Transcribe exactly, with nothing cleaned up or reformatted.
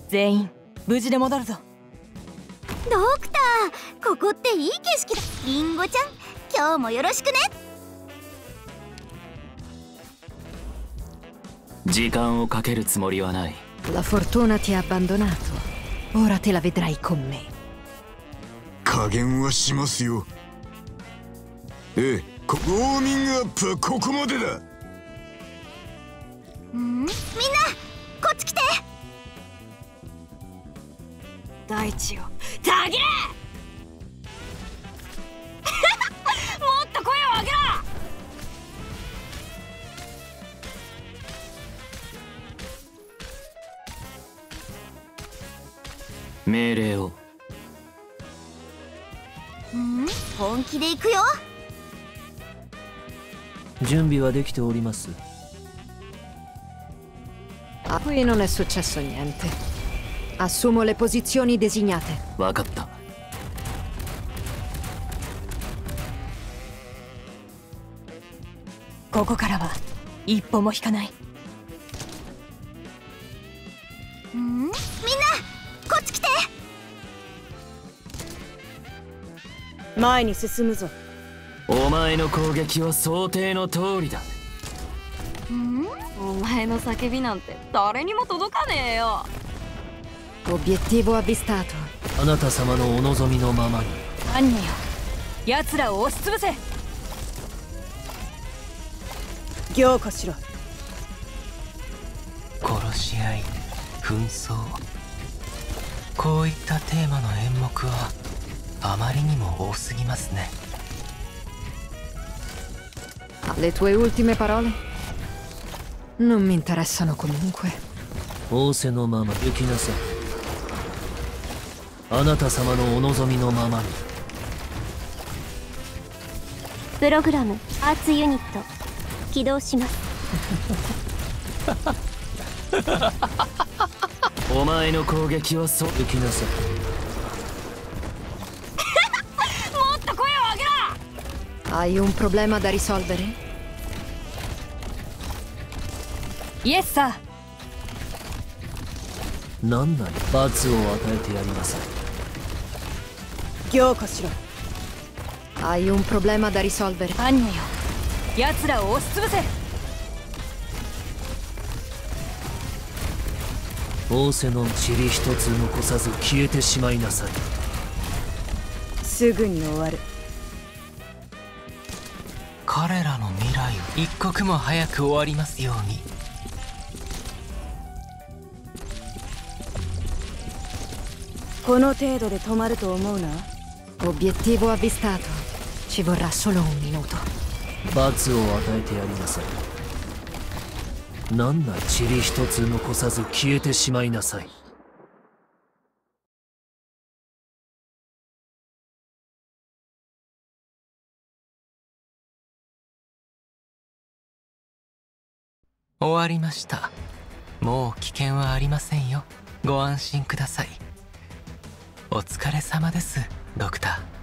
全員無事で戻るぞ。 ドクター、ここっていい景色だ。リンゴちゃん、今日もよろしくね。 時間をかけるつもりはない。 La fortuna ti ha abbandonato. Ora te la vedrai con me. 加減はしますよ。ええ、ウォーミングアップはここまでだ。 んみんなこっち来て。 大地をたぎれもっと声を上げろ。 命令を。 ん本気で行くよ。 準備はできております。 Qui non è successo niente. Assumo le posizioni designate. 分かった。 ここからは一歩も引かない。 んみんなこっち来て。 前に進むぞ。 お前の攻撃は想定の通りだ。 んお前の叫びなんて誰にも届かねえよ。 Obiettivo avvistato. あなた様のお望みのままに。 アンニャよ、奴らを押しつぶせ。行こしろ。 殺し合い、紛争、こういったテーマの演目はあまりにも多すぎますね。 Le tue ultime parole? Non mi interessano comunque. 仰せのまま行きなさい。あなた様のお望みのままに。 プログラムアーツユニット起動します。 お前の攻撃はそ行きなさい。 もっと声を上げろ。 Hai un problema da risolvere? イエスサー。 なんなり罰を与えてやりなさい。 行こしろ。 Hai un problema da risolvere? アンニャよ、奴らを押しつぶせ。 仰せの塵一つ残さず消えてしまいなさい。 すぐに終わる。 彼らの未来を一刻も早く終わりますように。 この程度で止まると思うな。 Obiettivo avvistato. Ci vorrà solo un minuto. 罰を与えてやりなさい。なんなり塵一つ残さず消えてしまいなさい。 終わりました。もう危険はありませんよ。ご安心ください。お疲れ様です、ドクター。